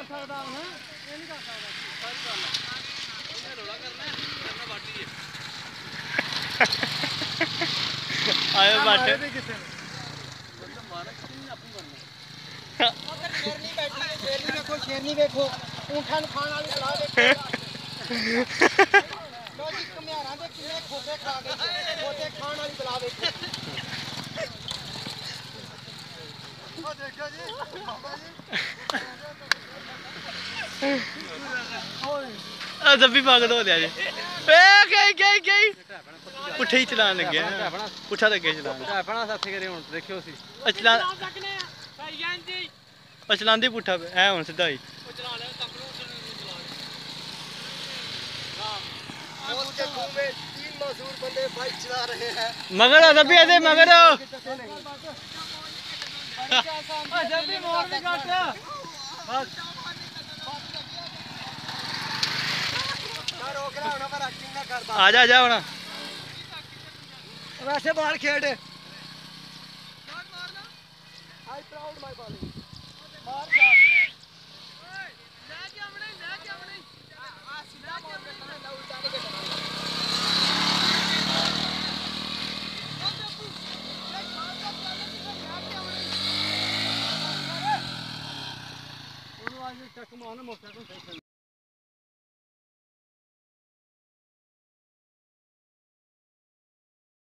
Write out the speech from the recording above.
ਸਕਦਾ ਹੁਣ ਇਹ ਨਹੀਂ ਕਰ ਸਕਦਾ ਸਾਰੀ ਗੱਲ ਇਹਨੇ ਰੋਲਾ ਕਰਨਾ ਵਾਢੀ ਹੈ ਆਏ ਬਾਟੇ ਤੇ ਕਿਸੇ ਨੇ ਬੰਦਾ ਮਾਰਾ ਕਿੰਨੇ ਆਪੂ ਕਰਨਾ ਉਧਰ ਸ਼ੇਰਨੀ ਬੈਠੀ ਹੈ ਸ਼ੇਰਨੀ ਵੇਖੋ ਊਂਠਾਂ ਨੂੰ ਖਾਣ ਵਾਲੀ ਸਲਾਹ ਦੇਖੋ ਲੋ ਜੀ ਘੁਮਿਆਰਾਂ ਦੇ ਕਿੰਨੇ ਖੋਤੇ ਖਾ ਗਏ ਖੋਤੇ ਖਾਣ ਵਾਲੀ ਬਲਾ ਵੇਖੋ ਉਹ ਦੇਖੋ ਜੀ ਬਾਬਾ ਜੀ ਆ ਜੱਬੀ ਪਾਗ ਦੋ ਲਿਆ ਜੀ ਏ ਗਈ ਪੁੱਠੇ ਹੀ ਚਲਾਣ ਲੱਗੇ ਪੁੱਠਾ ਲੱਗੇ ਚਲਾਣ ਆਪਣਾ ਸਾਥੀ ਕਰੇ ਹੁਣ ਦੇਖਿਓ ਸੀ ਚਲਾ ਚਲਾਉਂਦੀ ਪੁੱਠਾ ਐ ਹੁਣ ਸਿੱਧਾ ਹੀ ਉਹ ਚਲਾ ਲੈ ਤਕਲੂ चला रहे हैं मगर जब भी मगर आजा होना वैसे बाल खेड